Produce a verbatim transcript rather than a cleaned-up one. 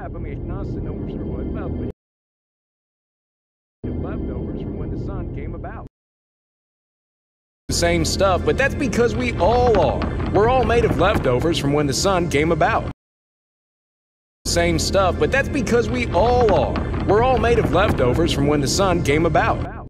leftovers from when the sun came about. The same stuff, but that's because we all are. We're all made of leftovers from when the sun came about. Same stuff, but that's because we all are. We're all made of leftovers from when the sun came about.